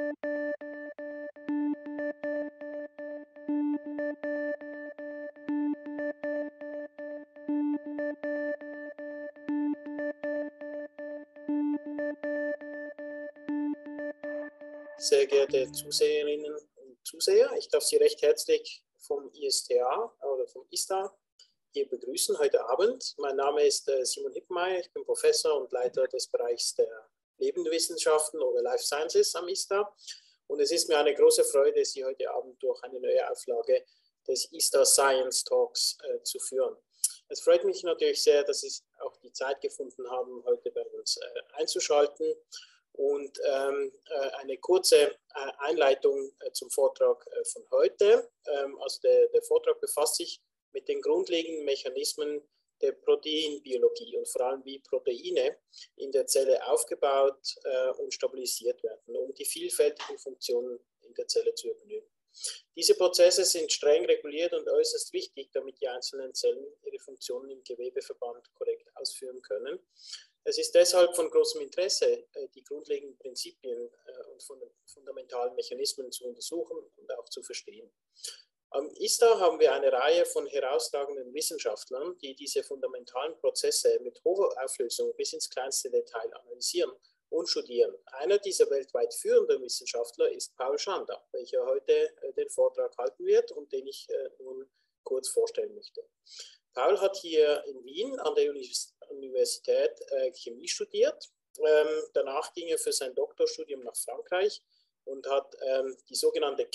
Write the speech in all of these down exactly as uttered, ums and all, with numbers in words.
Sehr geehrte Zuseherinnen und Zuseher, ich darf Sie recht herzlich vom I S T A oder vom I S T A hier begrüßen heute Abend. Mein Name ist Simon Hippenmeier, ich bin Professor und Leiter des Bereichs der Lebenswissenschaften oder Life Sciences am I S T A. Und es ist mir eine große Freude, Sie heute Abend durch eine neue Auflage des I S T A Science Talks äh, zu führen. Es freut mich natürlich sehr, dass Sie auch die Zeit gefunden haben, heute bei uns äh, einzuschalten. Und ähm, eine kurze äh, Einleitung äh, zum Vortrag äh, von heute. Ähm, also der, der Vortrag befasst sich mit den grundlegenden Mechanismen der Proteinbiologie und vor allem wie Proteine in der Zelle aufgebaut äh, und stabilisiert werden, um die vielfältigen Funktionen in der Zelle zu übernehmen. Diese Prozesse sind streng reguliert und äußerst wichtig, damit die einzelnen Zellen ihre Funktionen im Gewebeverband korrekt ausführen können. Es ist deshalb von großem Interesse, die grundlegenden Prinzipien und fundamentalen Mechanismen zu untersuchen und auch zu verstehen. Am I S T A haben wir eine Reihe von herausragenden Wissenschaftlern, die diese fundamentalen Prozesse mit hoher Auflösung bis ins kleinste Detail analysieren und studieren. Einer dieser weltweit führenden Wissenschaftler ist Paul Schander, welcher heute den Vortrag halten wird und den ich nun kurz vorstellen möchte. Paul hat hier in Wien an der Universität äh, Chemie studiert. Ähm, danach ging er für sein Doktorstudium nach Frankreich und hat ähm, die sogenannte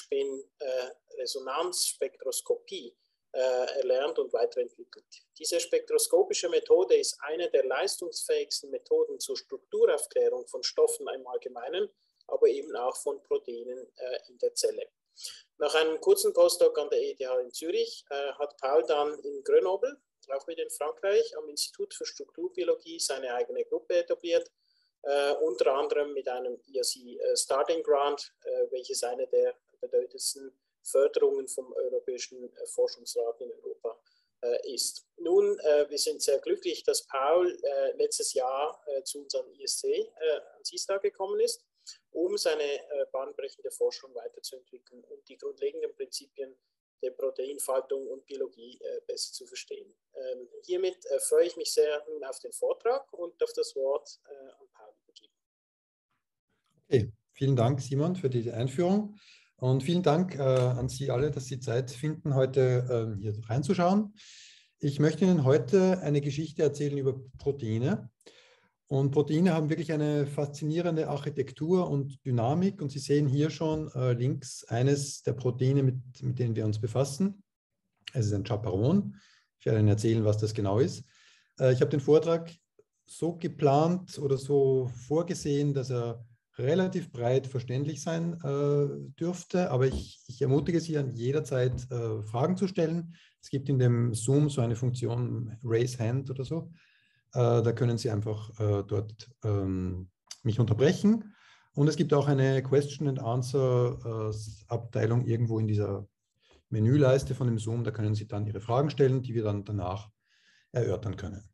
Kernspin-Resonanzspektroskopie äh, erlernt und weiterentwickelt. Diese spektroskopische Methode ist eine der leistungsfähigsten Methoden zur Strukturaufklärung von Stoffen im Allgemeinen, aber eben auch von Proteinen äh, in der Zelle. Nach einem kurzen Postdoc an der E T H in Zürich äh, hat Paul dann in Grenoble, auch wieder in Frankreich, am Institut für Strukturbiologie seine eigene Gruppe etabliert, äh, unter anderem mit einem I A C äh, Starting Grant, äh, welches eine der bedeutendsten Förderungen vom Europäischen äh, Forschungsrat in Europa äh, ist. Nun, äh, wir sind sehr glücklich, dass Paul äh, letztes Jahr äh, zu unserem I S C äh, ans I S T A gekommen ist, um seine äh, bahnbrechende Forschung weiterzuentwickeln und die grundlegenden Prinzipien der Proteinfaltung und Biologie äh, besser zu verstehen. Ähm, hiermit äh, freue ich mich sehr nun auf den Vortrag und auf das Wort äh, an Paul übergeben. Okay, vielen Dank, Simon, für diese Einführung und vielen Dank äh, an Sie alle, dass Sie Zeit finden, heute äh, hier reinzuschauen. Ich möchte Ihnen heute eine Geschichte erzählen über Proteine. Und Proteine haben wirklich eine faszinierende Architektur und Dynamik. Und Sie sehen hier schon äh, links eines der Proteine, mit, mit denen wir uns befassen. Es ist ein Chaperon. Ich werde Ihnen erzählen, was das genau ist. Äh, ich habe den Vortrag so geplant oder so vorgesehen, dass er relativ breit verständlich sein äh, dürfte. Aber ich, ich ermutige Sie, an jeder Zeit äh, Fragen zu stellen. Es gibt in dem Zoom so eine Funktion, Raise Hand oder so. Da können Sie einfach äh, dort ähm, mich unterbrechen. Und es gibt auch eine Question and Answer äh, Abteilung irgendwo in dieser Menüleiste von dem Zoom. Da können Sie dann Ihre Fragen stellen, die wir dann danach erörtern können.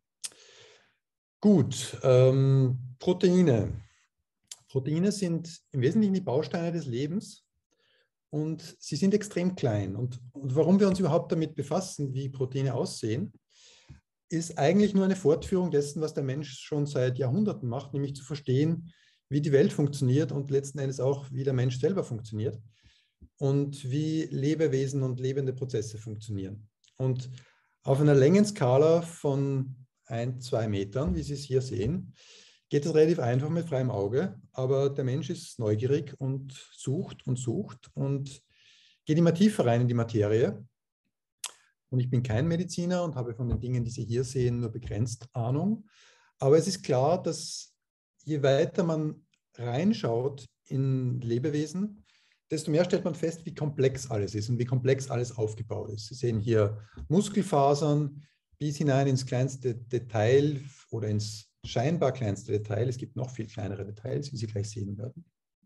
Gut, ähm, Proteine. Proteine sind im Wesentlichen die Bausteine des Lebens und sie sind extrem klein. Und, und warum wir uns überhaupt damit befassen, wie Proteine aussehen, ist eigentlich nur eine Fortführung dessen, was der Mensch schon seit Jahrhunderten macht, nämlich zu verstehen, wie die Welt funktioniert und letzten Endes auch, wie der Mensch selber funktioniert und wie Lebewesen und lebende Prozesse funktionieren. Und auf einer Längenskala von ein, zwei Metern, wie Sie es hier sehen, geht es relativ einfach mit freiem Auge, aber der Mensch ist neugierig und sucht und sucht und geht immer tiefer rein in die Materie. Und ich bin kein Mediziner und habe von den Dingen, die Sie hier sehen, nur begrenzt Ahnung. Aber es ist klar, dass je weiter man reinschaut in Lebewesen, desto mehr stellt man fest, wie komplex alles ist und wie komplex alles aufgebaut ist. Sie sehen hier Muskelfasern bis hinein ins kleinste Detail oder ins scheinbar kleinste Detail. Es gibt noch viel kleinere Details, wie Sie gleich sehen werden,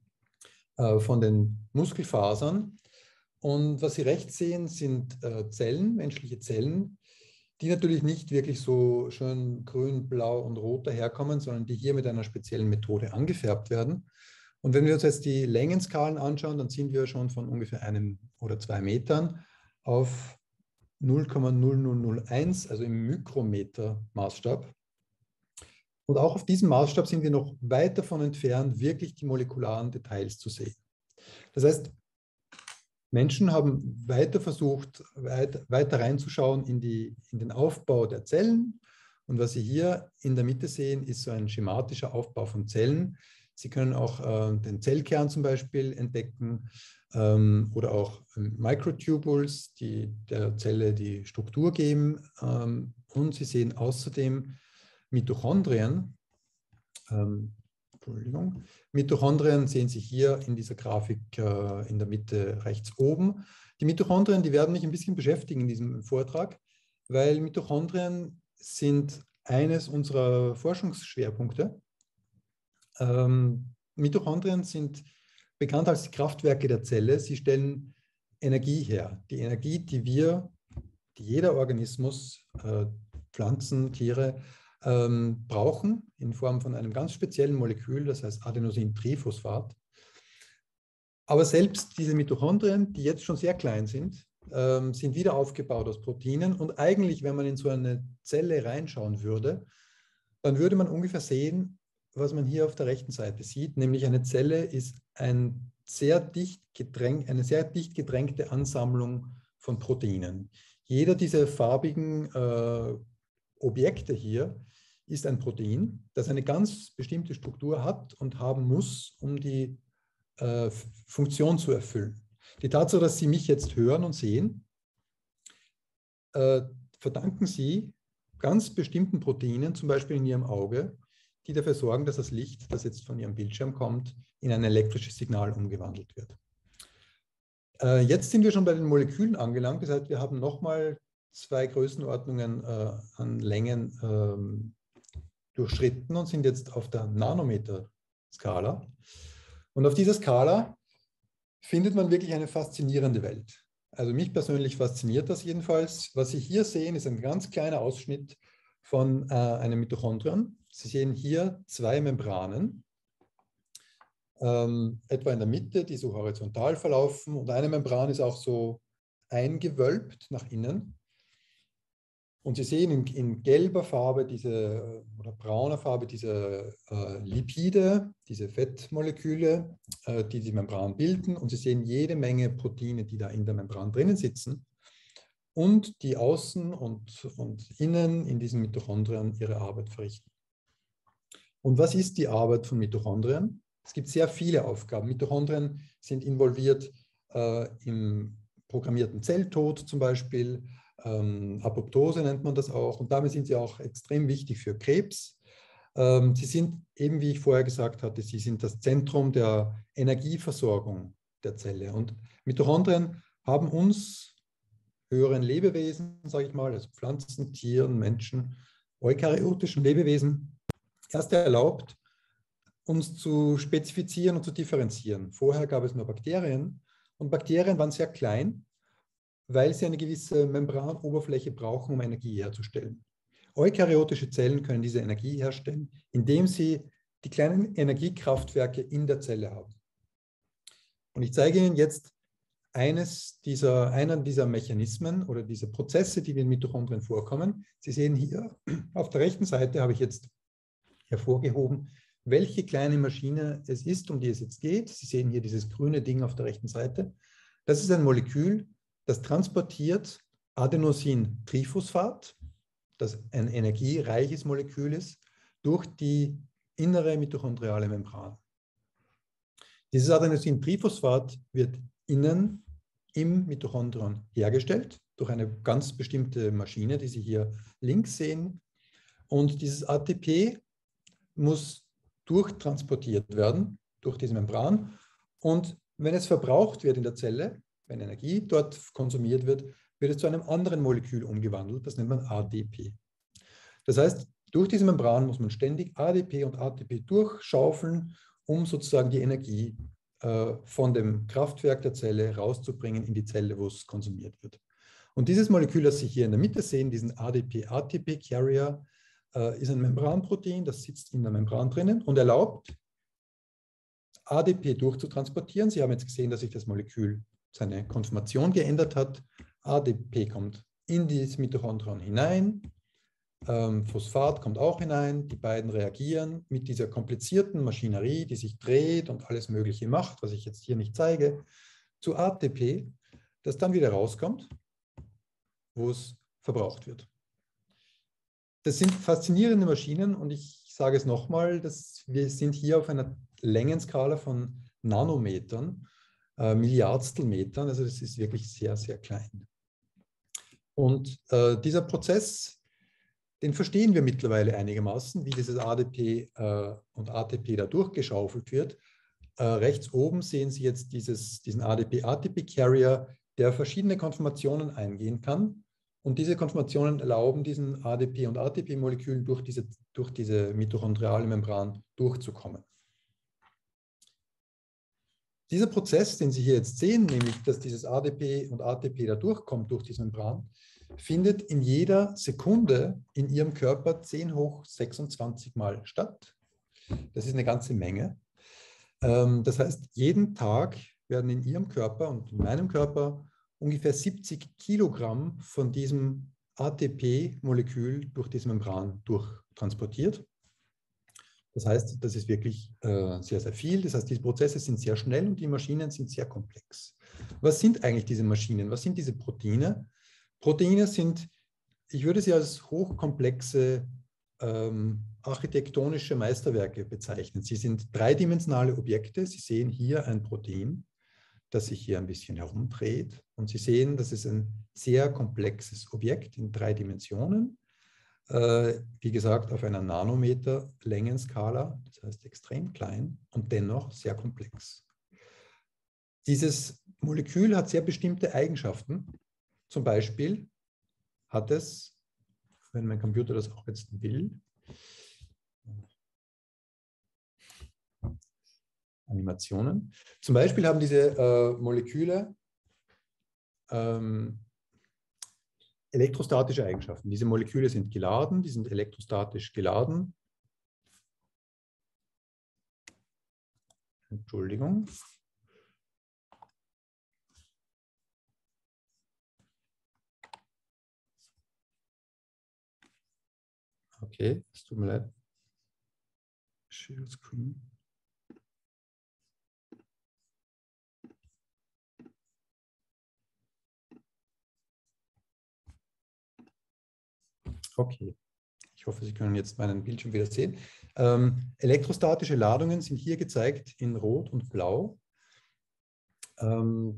von den Muskelfasern. Und was Sie rechts sehen, sind äh, Zellen, menschliche Zellen, die natürlich nicht wirklich so schön grün, blau und rot daherkommen, sondern die hier mit einer speziellen Methode angefärbt werden. Und wenn wir uns jetzt die Längenskalen anschauen, dann sind wir schon von ungefähr einem oder zwei Metern auf null Komma null null null eins, also im Mikrometer-Maßstab. Und auch auf diesem Maßstab sind wir noch weit davon entfernt, wirklich die molekularen Details zu sehen. Das heißt, Menschen haben weiter versucht, weit, weiter reinzuschauen in, die, in den Aufbau der Zellen. Und was Sie hier in der Mitte sehen, ist so ein schematischer Aufbau von Zellen. Sie können auch äh, den Zellkern zum Beispiel entdecken ähm, oder auch ähm, Microtubules, die der Zelle die Struktur geben. Ähm, und Sie sehen außerdem Mitochondrien. Ähm, Entschuldigung. Mitochondrien sehen Sie hier in dieser Grafik äh, in der Mitte rechts oben. Die Mitochondrien, die werden mich ein bisschen beschäftigen in diesem Vortrag, weil Mitochondrien sind eines unserer Forschungsschwerpunkte. Ähm, Mitochondrien sind bekannt als die Kraftwerke der Zelle. Sie stellen Energie her. Die Energie, die wir, die jeder Organismus, äh, Pflanzen, Tiere, ähm, brauchen, in Form von einem ganz speziellen Molekül, das heißt Adenosintriphosphat. Aber selbst diese Mitochondrien, die jetzt schon sehr klein sind, ähm, sind wieder aufgebaut aus Proteinen. Und eigentlich, wenn man in so eine Zelle reinschauen würde, dann würde man ungefähr sehen, was man hier auf der rechten Seite sieht, nämlich eine Zelle ist ein sehr dicht gedrängt, eine sehr dicht gedrängte Ansammlung von Proteinen. Jeder dieser farbigen äh, Objekte hier ist ein Protein, das eine ganz bestimmte Struktur hat und haben muss, um die äh, Funktion zu erfüllen. Die Tatsache, dass Sie mich jetzt hören und sehen, äh, verdanken Sie ganz bestimmten Proteinen, zum Beispiel in Ihrem Auge, die dafür sorgen, dass das Licht, das jetzt von Ihrem Bildschirm kommt, in ein elektrisches Signal umgewandelt wird. Äh, jetzt sind wir schon bei den Molekülen angelangt. Das heißt, wir haben nochmal zwei Größenordnungen äh, an Längen ähm, durchschritten und sind jetzt auf der Nanometer-Skala. Und auf dieser Skala findet man wirklich eine faszinierende Welt. Also mich persönlich fasziniert das jedenfalls. Was Sie hier sehen, ist ein ganz kleiner Ausschnitt von äh, einem Mitochondrion. Sie sehen hier zwei Membranen, ähm, etwa in der Mitte, die so horizontal verlaufen. Und eine Membran ist auch so eingewölbt nach innen. Und Sie sehen in, in gelber Farbe diese, oder brauner Farbe diese äh, Lipide, diese Fettmoleküle, äh, die die Membran bilden. Und Sie sehen jede Menge Proteine, die da in der Membran drinnen sitzen und die außen und, und innen in diesen Mitochondrien ihre Arbeit verrichten. Und was ist die Arbeit von Mitochondrien? Es gibt sehr viele Aufgaben. Mitochondrien sind involviert äh, im programmierten Zelltod zum Beispiel. Ähm, Apoptose nennt man das auch. Und damit sind sie auch extrem wichtig für Krebs. Ähm, sie sind, eben wie ich vorher gesagt hatte, sie sind das Zentrum der Energieversorgung der Zelle. Und Mitochondrien haben uns, höheren Lebewesen, sage ich mal, also Pflanzen, Tieren, Menschen, eukaryotischen Lebewesen, erst erlaubt, uns zu spezifizieren und zu differenzieren. Vorher gab es nur Bakterien und Bakterien waren sehr klein, weil sie eine gewisse Membranoberfläche brauchen, um Energie herzustellen. Eukaryotische Zellen können diese Energie herstellen, indem sie die kleinen Energiekraftwerke in der Zelle haben. Und ich zeige Ihnen jetzt eines dieser, einen dieser Mechanismen oder diese Prozesse, die in den Mitochondrien vorkommen. Sie sehen hier auf der rechten Seite habe ich jetzt hervorgehoben, welche kleine Maschine es ist, um die es jetzt geht. Sie sehen hier dieses grüne Ding auf der rechten Seite. Das ist ein Molekül, das transportiert Adenosintriphosphat, das ein energiereiches Molekül ist, durch die innere mitochondriale Membran. Dieses Adenosintriphosphat wird innen im Mitochondrion hergestellt, durch eine ganz bestimmte Maschine, die Sie hier links sehen. Und dieses A T P muss durchtransportiert werden durch diese Membran. Und wenn es verbraucht wird in der Zelle, wenn Energie dort konsumiert wird, wird es zu einem anderen Molekül umgewandelt. Das nennt man A D P. Das heißt, durch diese Membran muss man ständig A D P und A T P durchschaufeln, um sozusagen die Energie äh, von dem Kraftwerk der Zelle rauszubringen in die Zelle, wo es konsumiert wird. Und dieses Molekül, das Sie hier in der Mitte sehen, diesen A D P-A T P-Carrier, äh, ist ein Membranprotein, das sitzt in der Membran drinnen und erlaubt A D P durchzutransportieren. Sie haben jetzt gesehen, dass sich das Molekül seine Konformation geändert hat. A D P kommt in das Mitochondrion hinein. Ähm, Phosphat kommt auch hinein. Die beiden reagieren mit dieser komplizierten Maschinerie, die sich dreht und alles Mögliche macht, was ich jetzt hier nicht zeige, zu A T P, das dann wieder rauskommt, wo es verbraucht wird. Das sind faszinierende Maschinen und ich sage es nochmal, wir sind hier auf einer Längenskala von Nanometern, äh, Milliardstelmetern, also das ist wirklich sehr, sehr klein. Und äh, dieser Prozess, den verstehen wir mittlerweile einigermaßen, wie dieses A D P äh, und A T P da durchgeschaufelt wird. Äh, rechts oben sehen Sie jetzt dieses, diesen A D P-A T P-Carrier, der verschiedene Konformationen eingehen kann. Und diese Konformationen erlauben diesen A D P- und A T P-Molekülen durch diese, durch diese mitochondriale Membran durchzukommen. Dieser Prozess, den Sie hier jetzt sehen, nämlich, dass dieses A D P und A T P da durchkommt durch diese Membran, findet in jeder Sekunde in Ihrem Körper zehn hoch sechsundzwanzig Mal statt. Das ist eine ganze Menge. Das heißt, jeden Tag werden in Ihrem Körper und in meinem Körper ungefähr siebzig Kilogramm von diesem A T P-Molekül durch diese Membran durchtransportiert. Das heißt, das ist wirklich äh, sehr, sehr viel. Das heißt, diese Prozesse sind sehr schnell und die Maschinen sind sehr komplex. Was sind eigentlich diese Maschinen? Was sind diese Proteine? Proteine sind, ich würde sie als hochkomplexe ähm, architektonische Meisterwerke bezeichnen. Sie sind dreidimensionale Objekte. Sie sehen hier ein Protein, das sich hier ein bisschen herumdreht. Und Sie sehen, das ist ein sehr komplexes Objekt in drei Dimensionen. Äh, wie gesagt, auf einer Nanometer-Längenskala, das heißt extrem klein und dennoch sehr komplex. Dieses Molekül hat sehr bestimmte Eigenschaften. Zum Beispiel hat es, wenn mein Computer das auch jetzt will, Animationen. Zum Beispiel haben diese äh, Moleküle ähm, elektrostatische Eigenschaften. Diese Moleküle sind geladen, die sind elektrostatisch geladen. Entschuldigung. Okay, es tut mir leid. Share Screen. Okay, ich hoffe, Sie können jetzt meinen Bildschirm wieder sehen. Ähm, elektrostatische Ladungen sind hier gezeigt in Rot und Blau. Ähm,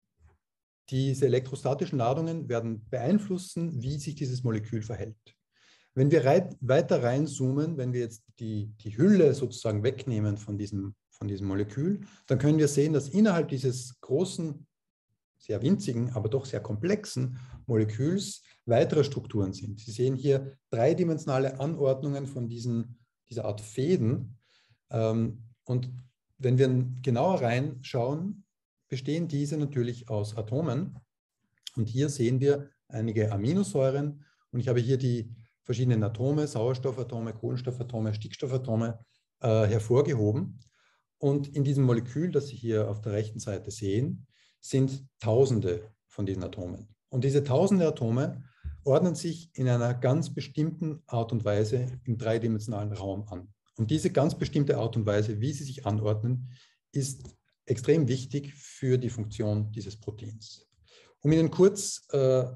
diese elektrostatischen Ladungen werden beeinflussen, wie sich dieses Molekül verhält. Wenn wir reit, weiter reinzoomen, wenn wir jetzt die, die Hülle sozusagen wegnehmen von diesem, von diesem Molekül, dann können wir sehen, dass innerhalb dieses großen, sehr winzigen, aber doch sehr komplexen Moleküls weitere Strukturen sind. Sie sehen hier dreidimensionale Anordnungen von diesen, dieser Art Fäden. Und wenn wir genauer reinschauen, bestehen diese natürlich aus Atomen. Und hier sehen wir einige Aminosäuren. Und ich habe hier die verschiedenen Atome, Sauerstoffatome, Kohlenstoffatome, Stickstoffatome äh, hervorgehoben. Und in diesem Molekül, das Sie hier auf der rechten Seite sehen, sind Tausende von diesen Atomen. Und diese Tausende Atome ordnen sich in einer ganz bestimmten Art und Weise im dreidimensionalen Raum an. Und diese ganz bestimmte Art und Weise, wie sie sich anordnen, ist extrem wichtig für die Funktion dieses Proteins. Um Ihnen kurz äh,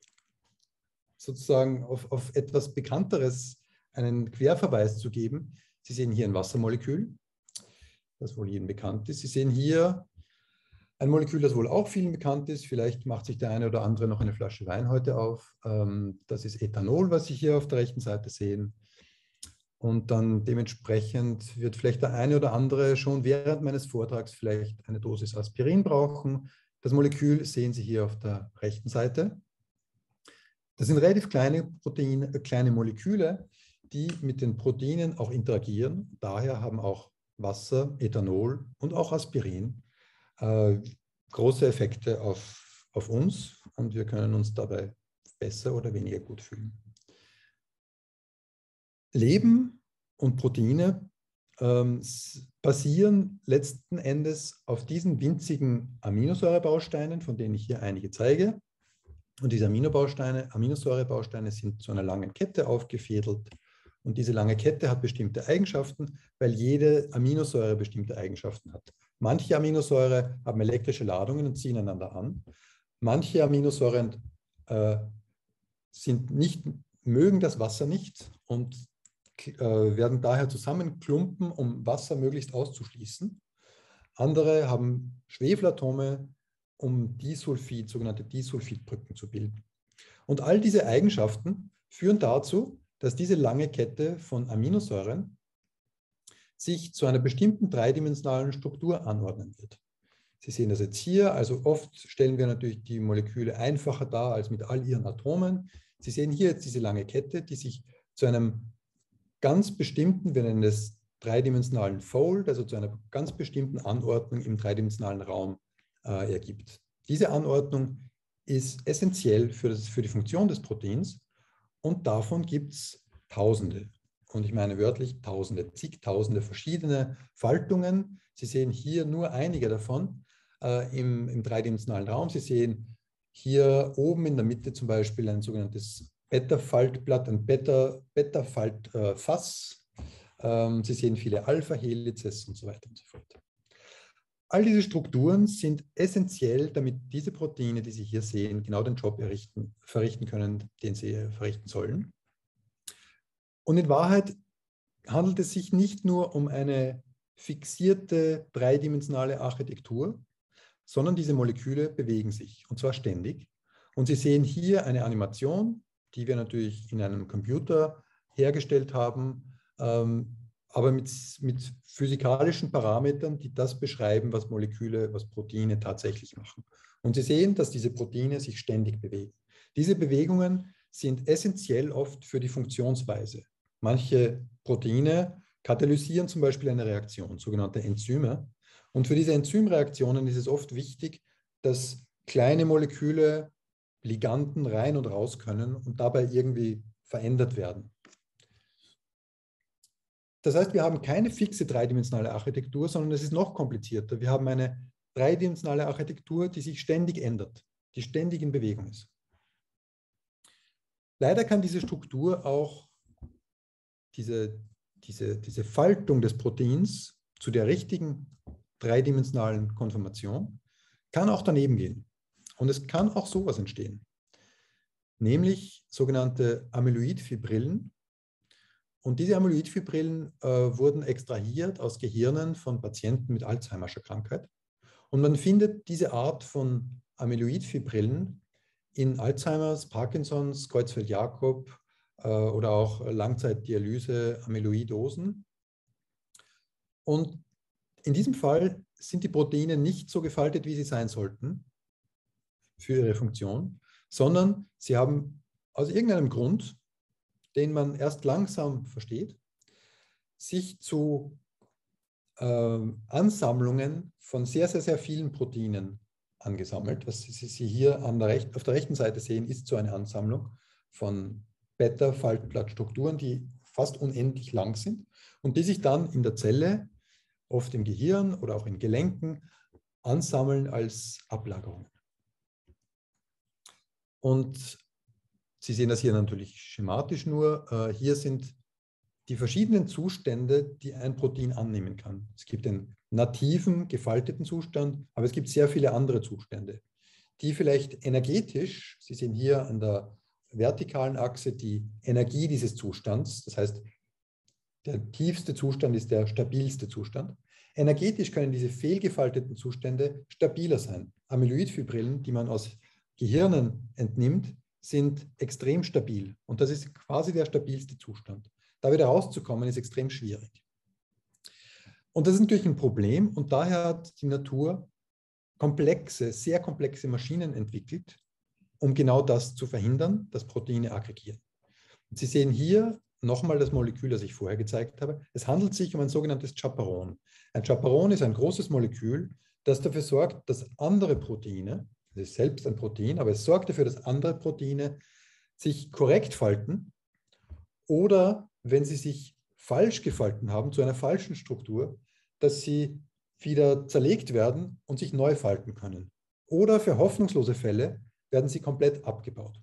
sozusagen auf, auf etwas Bekannteres einen Querverweis zu geben. Sie sehen hier ein Wassermolekül, das wohl jedem bekannt ist. Sie sehen hier ein Molekül, das wohl auch vielen bekannt ist. Vielleicht macht sich der eine oder andere noch eine Flasche Wein heute auf. Das ist Ethanol, was Sie hier auf der rechten Seite sehen. Und dann dementsprechend wird vielleicht der eine oder andere schon während meines Vortrags vielleicht eine Dosis Aspirin brauchen. Das Molekül sehen Sie hier auf der rechten Seite. Das sind relativ kleine Proteine, kleine Moleküle, die mit den Proteinen auch interagieren. Daher haben auch Wasser, Ethanol und auch Aspirin äh, große Effekte auf, auf uns und wir können uns dabei besser oder weniger gut fühlen. Leben und Proteine ähm, basieren letzten Endes auf diesen winzigen Aminosäurebausteinen, von denen ich hier einige zeige. Und diese Aminobausteine, Aminosäurebausteine sind zu einer langen Kette aufgefädelt. Und diese lange Kette hat bestimmte Eigenschaften, weil jede Aminosäure bestimmte Eigenschaften hat. Manche Aminosäure haben elektrische Ladungen und ziehen einander an. Manche Aminosäuren äh, sind nicht, mögen das Wasser nicht und äh, werden daher zusammenklumpen, um Wasser möglichst auszuschließen. Andere haben Schwefelatome, um Disulfid, sogenannte Disulfidbrücken zu bilden. Und all diese Eigenschaften führen dazu, dass diese lange Kette von Aminosäuren sich zu einer bestimmten dreidimensionalen Struktur anordnen wird. Sie sehen das jetzt hier, also oft stellen wir natürlich die Moleküle einfacher dar als mit all ihren Atomen. Sie sehen hier jetzt diese lange Kette, die sich zu einem ganz bestimmten, wir nennen es dreidimensionalen Fold, also zu einer ganz bestimmten Anordnung im dreidimensionalen Raum äh, ergibt. Diese Anordnung ist essentiell für, das, für die Funktion des Proteins und davon gibt es Tausende. Und ich meine wörtlich Tausende, zigtausende verschiedene Faltungen. Sie sehen hier nur einige davon äh, im, im dreidimensionalen Raum. Sie sehen hier oben in der Mitte zum Beispiel ein sogenanntes Beta-Faltblatt, ein Beta-Faltfass. Beta ähm, Sie sehen viele Alpha-Helices und so weiter und so fort. All diese Strukturen sind essentiell, damit diese Proteine, die Sie hier sehen, genau den Job errichten, verrichten können, den sie verrichten sollen. Und in Wahrheit handelt es sich nicht nur um eine fixierte dreidimensionale Architektur, sondern diese Moleküle bewegen sich, und zwar ständig. Und Sie sehen hier eine Animation, die wir natürlich in einem Computer hergestellt haben, ähm, aber mit, mit physikalischen Parametern, die das beschreiben, was Moleküle, was Proteine tatsächlich machen. Und Sie sehen, dass diese Proteine sich ständig bewegen. Diese Bewegungen sind essentiell oft für die Funktionsweise. Manche Proteine katalysieren zum Beispiel eine Reaktion, sogenannte Enzyme. Und für diese Enzymreaktionen ist es oft wichtig, dass kleine Moleküle, Liganden rein und raus können und dabei irgendwie verändert werden. Das heißt, wir haben keine fixe dreidimensionale Architektur, sondern es ist noch komplizierter. Wir haben eine dreidimensionale Architektur, die sich ständig ändert, die ständig in Bewegung ist. Leider kann diese Struktur auch diese, diese, diese Faltung des Proteins zu der richtigen dreidimensionalen Konformation kann auch daneben gehen. Und es kann auch sowas entstehen, nämlich sogenannte Amyloidfibrillen. Und diese Amyloidfibrillen äh, wurden extrahiert aus Gehirnen von Patienten mit Alzheimerscher Krankheit. Und man findet diese Art von Amyloidfibrillen in Alzheimers, Parkinsons, Creutzfeldt-Jakob äh, oder auch Langzeitdialyse, Amyloidosen. Und in diesem Fall sind die Proteine nicht so gefaltet, wie sie sein sollten für ihre Funktion, sondern sie haben aus irgendeinem Grund, den man erst langsam versteht, sich zu äh, Ansammlungen von sehr, sehr, sehr vielen Proteinen angesammelt. Was Sie hier an der Rech- auf der rechten Seite sehen, ist so eine Ansammlung von Beta-Faltblattstrukturen, die fast unendlich lang sind und die sich dann in der Zelle, oft im Gehirn oder auch in Gelenken, ansammeln als Ablagerungen. Und Sie sehen das hier natürlich schematisch nur. Äh, hier sind die verschiedenen Zustände, die ein Protein annehmen kann. Es gibt den nativen, gefalteten Zustand, aber es gibt sehr viele andere Zustände, die vielleicht energetisch, Sie sehen hier an der vertikalen Achse die Energie dieses Zustands, das heißt, der tiefste Zustand ist der stabilste Zustand. Energetisch können diese fehlgefalteten Zustände stabiler sein. Amyloidfibrillen, die man aus Gehirnen entnimmt, sind extrem stabil. Und das ist quasi der stabilste Zustand. Da wieder rauszukommen, ist extrem schwierig. Und das ist natürlich ein Problem. Und daher hat die Natur komplexe, sehr komplexe Maschinen entwickelt, um genau das zu verhindern, dass Proteine aggregieren. Und Sie sehen hier nochmal das Molekül, das ich vorher gezeigt habe. Es handelt sich um ein sogenanntes Chaperon. Ein Chaperon ist ein großes Molekül, das dafür sorgt, dass andere Proteine, es ist selbst ein Protein, aber es sorgt dafür, dass andere Proteine sich korrekt falten oder, wenn sie sich falsch gefalten haben, zu einer falschen Struktur, dass sie wieder zerlegt werden und sich neu falten können. Oder für hoffnungslose Fälle werden sie komplett abgebaut.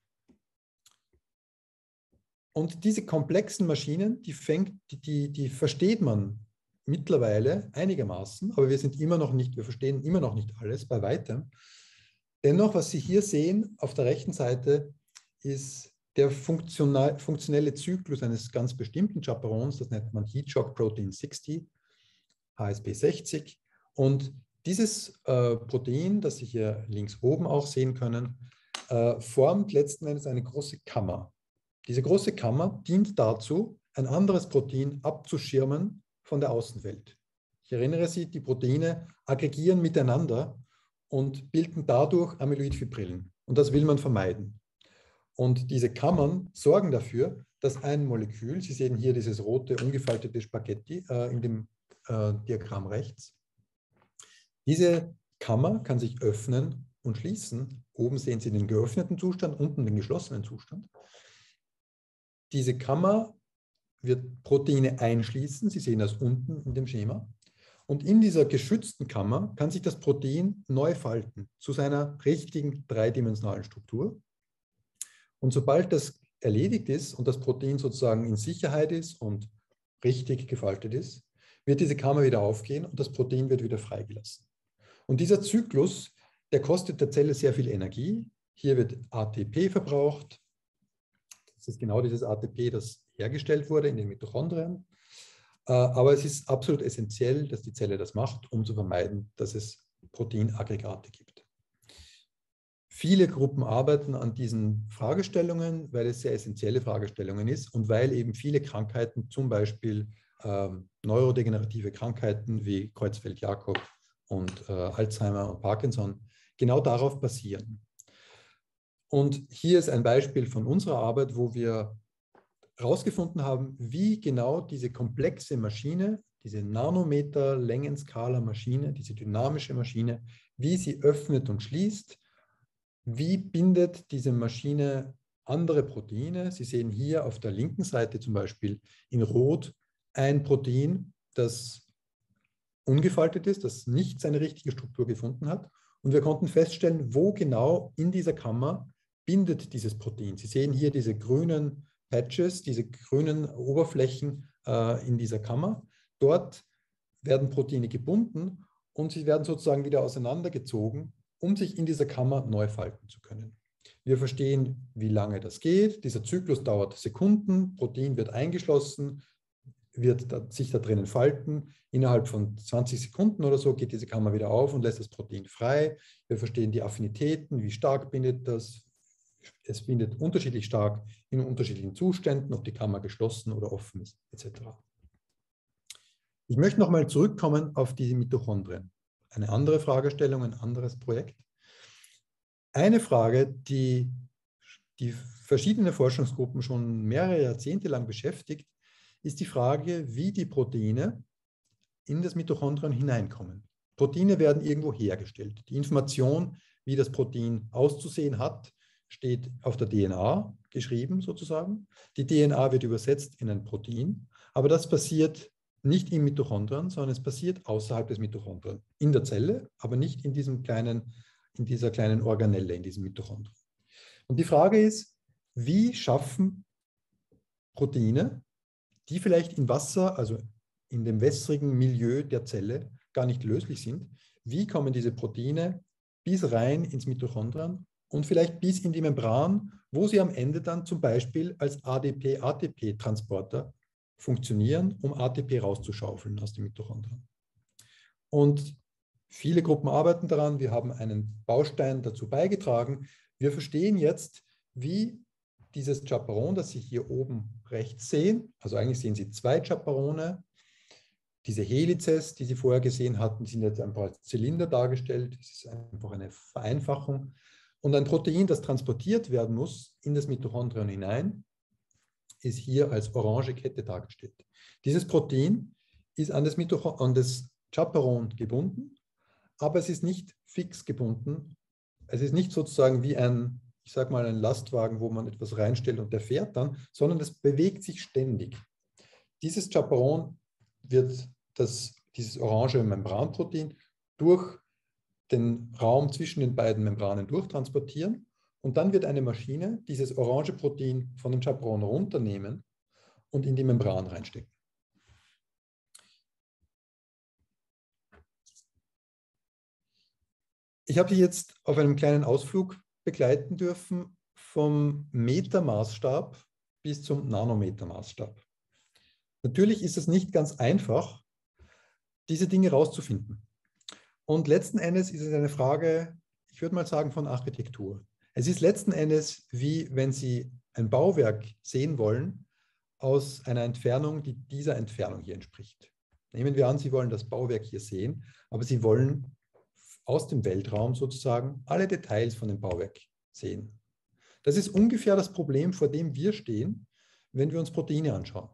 Und diese komplexen Maschinen, die, fängt, die, die, die versteht man mittlerweile einigermaßen, aber wir sind immer noch nicht, wir verstehen immer noch nicht alles, bei weitem. Dennoch, was Sie hier sehen auf der rechten Seite, ist der funktionelle Zyklus eines ganz bestimmten Chaperons, das nennt man Heat Shock Protein sechzig, H S P sechzig. Und dieses äh, Protein, das Sie hier links oben auch sehen können, äh, formt letzten Endes eine große Kammer. Diese große Kammer dient dazu, ein anderes Protein abzuschirmen von der Außenwelt. Ich erinnere Sie, die Proteine aggregieren miteinander und bilden dadurch Amyloidfibrillen. Und das will man vermeiden. Und diese Kammern sorgen dafür, dass ein Molekül, Sie sehen hier dieses rote, ungefaltete Spaghetti äh, in dem äh, Diagramm rechts, diese Kammer kann sich öffnen und schließen. Oben sehen Sie den geöffneten Zustand, unten den geschlossenen Zustand. Diese Kammer wird Proteine einschließen. Sie sehen das unten in dem Schema. Und in dieser geschützten Kammer kann sich das Protein neu falten zu seiner richtigen dreidimensionalen Struktur. Und sobald das erledigt ist und das Protein sozusagen in Sicherheit ist und richtig gefaltet ist, wird diese Kammer wieder aufgehen und das Protein wird wieder freigelassen. Und dieser Zyklus, der kostet der Zelle sehr viel Energie. Hier wird A T P verbraucht. Das ist genau dieses A T P, das hergestellt wurde in den Mitochondrien. Aber es ist absolut essentiell, dass die Zelle das macht, um zu vermeiden, dass es Proteinaggregate gibt. Viele Gruppen arbeiten an diesen Fragestellungen, weil es sehr essentielle Fragestellungen ist und weil eben viele Krankheiten, zum Beispiel ähm, neurodegenerative Krankheiten wie Creutzfeldt-Jakob und äh, Alzheimer und Parkinson, genau darauf basieren. Und hier ist ein Beispiel von unserer Arbeit, wo wir herausgefunden haben, wie genau diese komplexe Maschine, diese Nanometer-Längenskala-Maschine, diese dynamische Maschine, wie sie öffnet und schließt. Wie bindet diese Maschine andere Proteine? Sie sehen hier auf der linken Seite zum Beispiel in Rot ein Protein, das ungefaltet ist, das nicht seine richtige Struktur gefunden hat. Und wir konnten feststellen, wo genau in dieser Kammer bindet dieses Protein. Sie sehen hier diese grünen Patches, diese grünen Oberflächen äh, in dieser Kammer. Dort werden Proteine gebunden und sie werden sozusagen wieder auseinandergezogen, um sich in dieser Kammer neu falten zu können. Wir verstehen, wie lange das geht. Dieser Zyklus dauert Sekunden, Protein wird eingeschlossen, wird da, sich da drinnen falten. Innerhalb von zwanzig Sekunden oder so geht diese Kammer wieder auf und lässt das Protein frei. Wir verstehen die Affinitäten, wie stark bindet das. Es bindet unterschiedlich stark in unterschiedlichen Zuständen, ob die Kammer geschlossen oder offen ist, et cetera. Ich möchte nochmal zurückkommen auf die Mitochondrien. Eine andere Fragestellung, ein anderes Projekt. Eine Frage, die die verschiedene Forschungsgruppen schon mehrere Jahrzehnte lang beschäftigt, ist die Frage, wie die Proteine in das Mitochondrion hineinkommen. Proteine werden irgendwo hergestellt. Die Information, wie das Protein auszusehen hat, steht auf der D N A geschrieben sozusagen. Die D N A wird übersetzt in ein Protein, aber das passiert nicht im Mitochondrion, sondern es passiert außerhalb des Mitochondrion, in der Zelle, aber nicht in, diesem kleinen, in dieser kleinen Organelle, in diesem Mitochondrion. Und die Frage ist, wie schaffen Proteine, die vielleicht in Wasser, also in dem wässrigen Milieu der Zelle, gar nicht löslich sind, wie kommen diese Proteine bis rein ins Mitochondrion und vielleicht bis in die Membran, wo sie am Ende dann zum Beispiel als A D P-A T P-Transporter funktionieren, um A T P rauszuschaufeln aus dem Mitochondrion. Und viele Gruppen arbeiten daran. Wir haben einen Baustein dazu beigetragen. Wir verstehen jetzt, wie dieses Chaperon, das Sie hier oben rechts sehen, also eigentlich sehen Sie zwei Chaperone. Diese Helices, die Sie vorher gesehen hatten, sind jetzt einfach als Zylinder dargestellt. Das ist einfach eine Vereinfachung. Und ein Protein, das transportiert werden muss in das Mitochondrion hinein, ist hier als orange Kette dargestellt. Dieses Protein ist an das, an das Chaperon gebunden, aber es ist nicht fix gebunden. Es ist nicht sozusagen wie ein, ich sage mal, ein Lastwagen, wo man etwas reinstellt und der fährt dann, sondern es bewegt sich ständig. dieses Chaperone wird das, dieses orange Membranprotein durch den Raum zwischen den beiden Membranen durchtransportieren und dann wird eine Maschine dieses orange Protein von dem Chaperone runternehmen und in die Membran reinstecken. Ich habe Sie jetzt auf einem kleinen Ausflug begleiten dürfen vom Metermaßstab bis zum Nanometermaßstab. Natürlich ist es nicht ganz einfach, diese Dinge herauszufinden. Und letzten Endes ist es eine Frage, ich würde mal sagen, von Architektur. Es ist letzten Endes wie wenn Sie ein Bauwerk sehen wollen aus einer Entfernung, die dieser Entfernung hier entspricht. Nehmen wir an, Sie wollen das Bauwerk hier sehen, aber Sie wollen aus dem Weltraum sozusagen alle Details von dem Bauwerk sehen. Das ist ungefähr das Problem, vor dem wir stehen, wenn wir uns Proteine anschauen.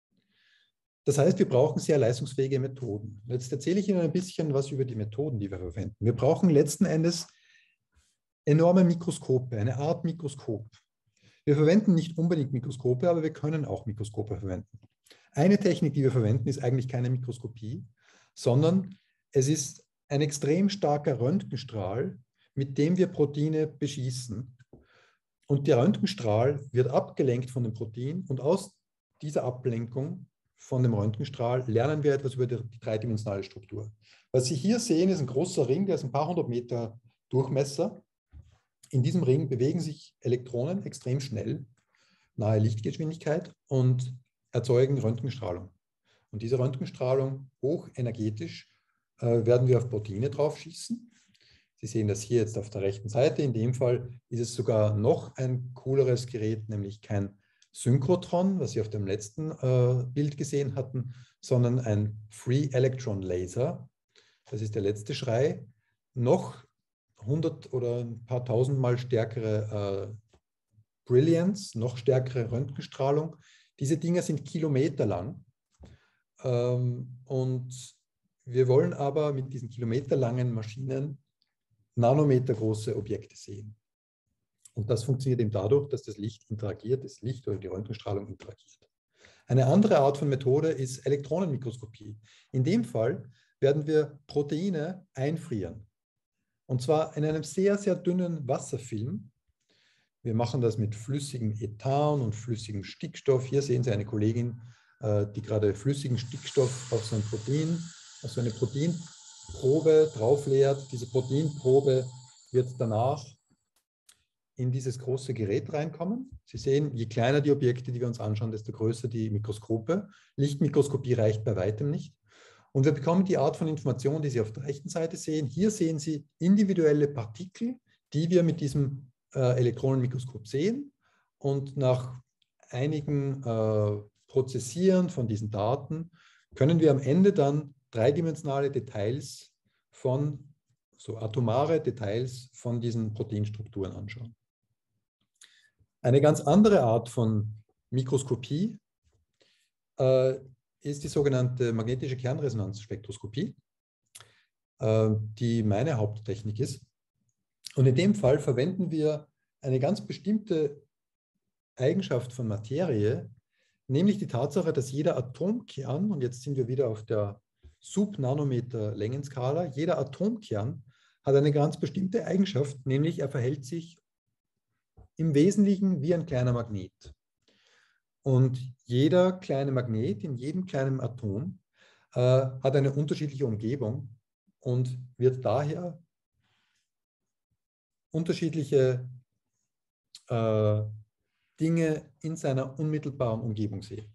Das heißt, wir brauchen sehr leistungsfähige Methoden. Jetzt erzähle ich Ihnen ein bisschen was über die Methoden, die wir verwenden. Wir brauchen letzten Endes enorme Mikroskope, eine Art Mikroskop. Wir verwenden nicht unbedingt Mikroskope, aber wir können auch Mikroskope verwenden. Eine Technik, die wir verwenden, ist eigentlich keine Mikroskopie, sondern es ist ein extrem starker Röntgenstrahl, mit dem wir Proteine beschießen. Und der Röntgenstrahl wird abgelenkt von dem Protein und aus dieser Ablenkung von dem Röntgenstrahl lernen wir etwas über die, die dreidimensionale Struktur. Was Sie hier sehen, ist ein großer Ring, der ist ein paar hundert Meter Durchmesser. In diesem Ring bewegen sich Elektronen extrem schnell, nahe Lichtgeschwindigkeit und erzeugen Röntgenstrahlung. Und diese Röntgenstrahlung, hochenergetisch, äh, werden wir auf Proteine drauf schießen. Sie sehen das hier jetzt auf der rechten Seite. In dem Fall ist es sogar noch ein cooleres Gerät, nämlich kein Synchrotron, was Sie auf dem letzten äh, Bild gesehen hatten, sondern ein Free Electron Laser. Das ist der letzte Schrei. Noch hundert oder ein paar tausendmal stärkere äh, Brilliance, noch stärkere Röntgenstrahlung. Diese Dinger sind kilometerlang. Ähm, und wir wollen aber mit diesen kilometerlangen Maschinen nanometergroße Objekte sehen. Und das funktioniert eben dadurch, dass das Licht interagiert, das Licht oder die Röntgenstrahlung interagiert. Eine andere Art von Methode ist Elektronenmikroskopie. In dem Fall werden wir Proteine einfrieren. Und zwar in einem sehr, sehr dünnen Wasserfilm. Wir machen das mit flüssigem Ethan und flüssigem Stickstoff. Hier sehen Sie eine Kollegin, die gerade flüssigen Stickstoff auf so ein Protein, auf so eine Proteinprobe draufleert. Diese Proteinprobe wird danach in dieses große Gerät reinkommen. Sie sehen, je kleiner die Objekte, die wir uns anschauen, desto größer die Mikroskope. Lichtmikroskopie reicht bei weitem nicht. Und wir bekommen die Art von Information, die Sie auf der rechten Seite sehen. Hier sehen Sie individuelle Partikel, die wir mit diesem äh, Elektronenmikroskop sehen. Und nach einigen äh, Prozessieren von diesen Daten können wir am Ende dann dreidimensionale Details von, so atomare Details von diesen Proteinstrukturen anschauen. Eine ganz andere Art von Mikroskopie äh, ist die sogenannte magnetische Kernresonanzspektroskopie, äh, die meine Haupttechnik ist. Und in dem Fall verwenden wir eine ganz bestimmte Eigenschaft von Materie, nämlich die Tatsache, dass jeder Atomkern, und jetzt sind wir wieder auf der Sub-Nanometer-Längenskala, jeder Atomkern hat eine ganz bestimmte Eigenschaft, nämlich er verhält sich im Wesentlichen wie ein kleiner Magnet. Und jeder kleine Magnet in jedem kleinen Atom äh, hat eine unterschiedliche Umgebung und wird daher unterschiedliche äh, Dinge in seiner unmittelbaren Umgebung sehen.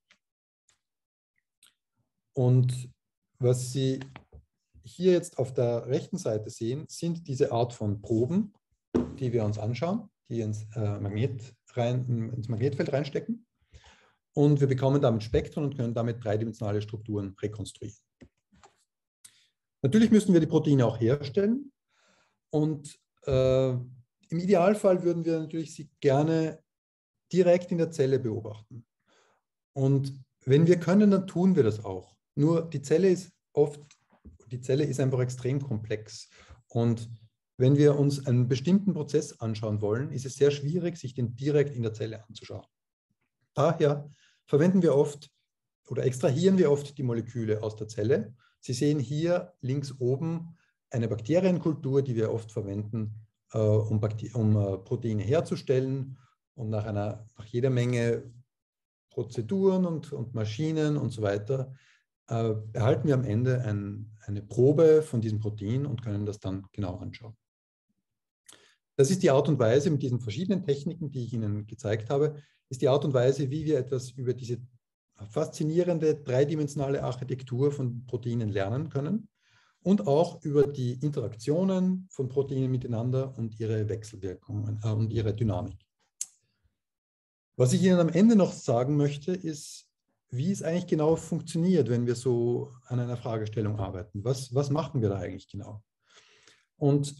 Und was Sie hier jetzt auf der rechten Seite sehen, sind diese Art von Proben, die wir uns anschauen, die ins, äh, Magnet rein, ins Magnetfeld reinstecken. Und wir bekommen damit Spektren und können damit dreidimensionale Strukturen rekonstruieren. Natürlich müssen wir die Proteine auch herstellen. Und äh, im Idealfall würden wir natürlich sie gerne direkt in der Zelle beobachten. Und wenn wir können, dann tun wir das auch. Nur die Zelle ist oft, die Zelle ist einfach extrem komplex. Und wenn wir uns einen bestimmten Prozess anschauen wollen, ist es sehr schwierig, sich den direkt in der Zelle anzuschauen. Daher verwenden wir oft oder extrahieren wir oft die Moleküle aus der Zelle. Sie sehen hier links oben eine Bakterienkultur, die wir oft verwenden, äh, um, um äh, Proteine herzustellen. Und nach, einer, nach jeder Menge Prozeduren und, und Maschinen und so weiter äh, erhalten wir am Ende ein, eine Probe von diesem Protein und können das dann genau anschauen. Das ist die Art und Weise, mit diesen verschiedenen Techniken, die ich Ihnen gezeigt habe, ist die Art und Weise, wie wir etwas über diese faszinierende dreidimensionale Architektur von Proteinen lernen können und auch über die Interaktionen von Proteinen miteinander und ihre Wechselwirkungen äh, und ihre Dynamik. Was ich Ihnen am Ende noch sagen möchte, ist, wie es eigentlich genau funktioniert, wenn wir so an einer Fragestellung arbeiten. Was, was machen wir da eigentlich genau? Und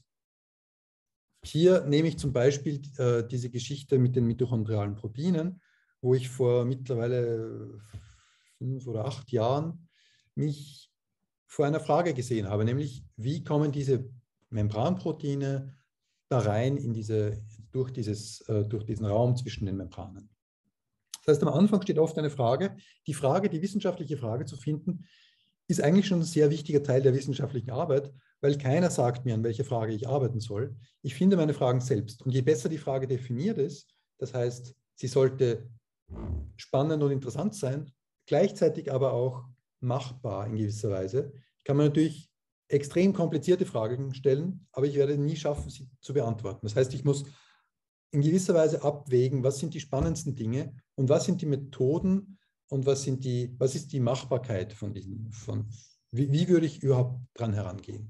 hier nehme ich zum Beispiel äh, diese Geschichte mit den mitochondrialen Proteinen, wo ich vor mittlerweile fünf oder acht Jahren mich vor einer Frage gesehen habe, nämlich wie kommen diese Membranproteine da rein in diese, durch, dieses, äh, durch diesen Raum zwischen den Membranen. Das heißt, am Anfang steht oft eine Frage. Die Frage, die wissenschaftliche Frage zu finden, ist eigentlich schon ein sehr wichtiger Teil der wissenschaftlichen Arbeit, weil keiner sagt mir, an welche Frage ich arbeiten soll. Ich finde meine Fragen selbst. Und je besser die Frage definiert ist, das heißt, sie sollte spannend und interessant sein, gleichzeitig aber auch machbar in gewisser Weise. Ich kann mir natürlich extrem komplizierte Fragen stellen, aber ich werde nie schaffen, sie zu beantworten. Das heißt, ich muss in gewisser Weise abwägen, was sind die spannendsten Dinge und was sind die Methoden und was, sind die, was ist die Machbarkeit von diesen, von, wie, wie würde ich überhaupt dran herangehen.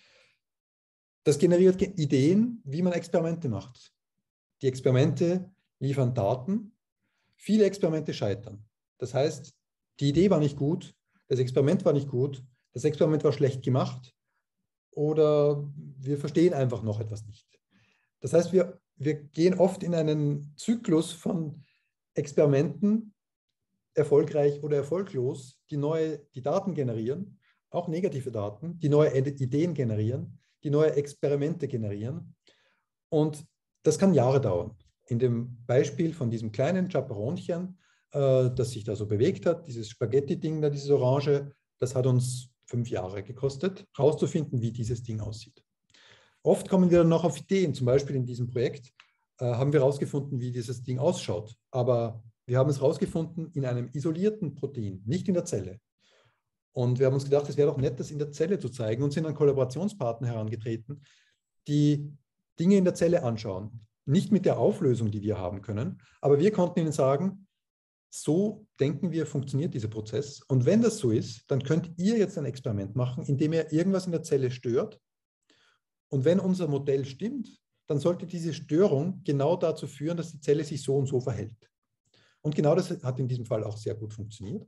Das generiert Ideen, wie man Experimente macht. Die Experimente liefern Daten, viele Experimente scheitern. Das heißt, die Idee war nicht gut, das Experiment war nicht gut, das Experiment war schlecht gemacht oder wir verstehen einfach noch etwas nicht. Das heißt, wir, wir gehen oft in einen Zyklus von Experimenten, erfolgreich oder erfolglos, die neue die Daten generieren, auch negative Daten, die neue Ideen generieren, die neue Experimente generieren. Und das kann Jahre dauern. In dem Beispiel von diesem kleinen Chaperonchen, äh, das sich da so bewegt hat, dieses Spaghetti-Ding da, dieses Orange, das hat uns fünf Jahre gekostet, herauszufinden, wie dieses Ding aussieht. Oft kommen wir dann noch auf Ideen, zum Beispiel in diesem Projekt äh, haben wir herausgefunden, wie dieses Ding ausschaut. Aber wir haben es herausgefunden in einem isolierten Protein, nicht in der Zelle. Und wir haben uns gedacht, es wäre doch nett, das in der Zelle zu zeigen und sind an Kollaborationspartner herangetreten, die Dinge in der Zelle anschauen. Nicht mit der Auflösung, die wir haben können, aber wir konnten ihnen sagen, so denken wir, funktioniert dieser Prozess. Und wenn das so ist, dann könnt ihr jetzt ein Experiment machen, in dem ihr irgendwas in der Zelle stört. Und wenn unser Modell stimmt, dann sollte diese Störung genau dazu führen, dass die Zelle sich so und so verhält. Und genau das hat in diesem Fall auch sehr gut funktioniert.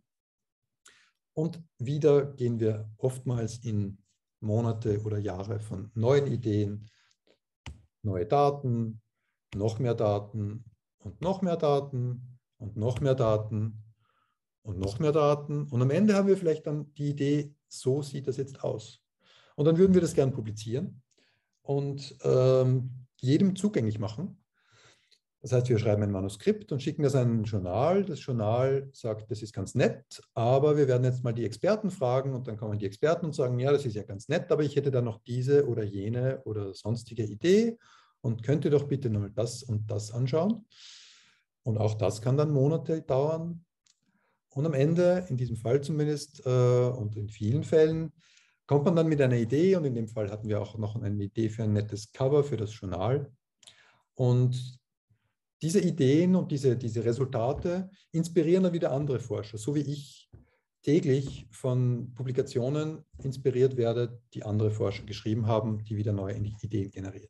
Und wieder gehen wir oftmals in Monate oder Jahre von neuen Ideen, neue Daten, noch mehr Daten und noch mehr Daten und noch mehr Daten und noch mehr Daten. Und am Ende haben wir vielleicht dann die Idee, so sieht das jetzt aus. Und dann würden wir das gern publizieren und ähm, jedem zugänglich machen. Das heißt, wir schreiben ein Manuskript und schicken das an ein Journal. Das Journal sagt, das ist ganz nett, aber wir werden jetzt mal die Experten fragen und dann kommen die Experten und sagen, ja, das ist ja ganz nett, aber ich hätte da noch diese oder jene oder sonstige Idee und könnte doch bitte mal das und das anschauen. Und auch das kann dann Monate dauern. Und am Ende, in diesem Fall zumindest äh, und in vielen Fällen, kommt man dann mit einer Idee und in dem Fall hatten wir auch noch eine Idee für ein nettes Cover für das Journal. Und diese Ideen und diese, diese Resultate inspirieren dann wieder andere Forscher, so wie ich täglich von Publikationen inspiriert werde, die andere Forscher geschrieben haben, die wieder neue Ideen generieren.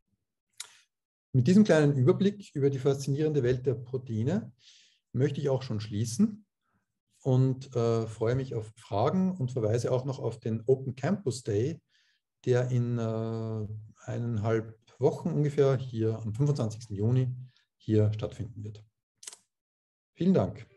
Mit diesem kleinen Überblick über die faszinierende Welt der Proteine möchte ich auch schon schließen und äh, freue mich auf Fragen und verweise auch noch auf den Open Campus Day, der in äh, eineinhalb Wochen ungefähr hier am fünfundzwanzigsten Juni hier stattfinden wird. Vielen Dank.